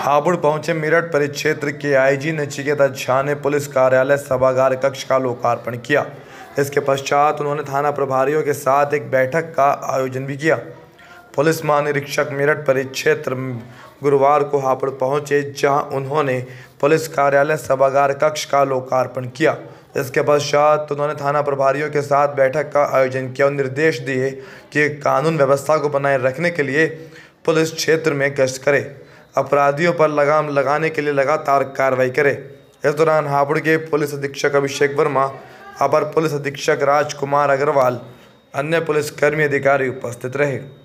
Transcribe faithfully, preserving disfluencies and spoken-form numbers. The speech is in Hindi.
हापुड़ पहुंचे मेरठ परिक्षेत्र के आईजी नचिकेता झा ने पुलिस कार्यालय सभागार कक्ष का लोकार्पण किया। इसके पश्चात उन्होंने थाना प्रभारियों के साथ एक बैठक का आयोजन भी किया। पुलिस महानिरीक्षक मेरठ परिक्षेत्र गुरुवार को हापुड़ पहुंचे, जहां उन्होंने पुलिस कार्यालय सभागार कक्ष का लोकार्पण किया। इसके पश्चात उन्होंने थाना प्रभारियों के साथ बैठक का आयोजन किया और निर्देश दिए कि कानून व्यवस्था को बनाए रखने के लिए पुलिस क्षेत्र में गश्त करे, अपराधियों पर लगाम लगाने के लिए लगातार कार्रवाई करे। इस दौरान हापुड़ के पुलिस अधीक्षक अभिषेक वर्मा, अपर पुलिस अधीक्षक राजकुमार अग्रवाल, अन्य पुलिसकर्मी अधिकारी उपस्थित रहे।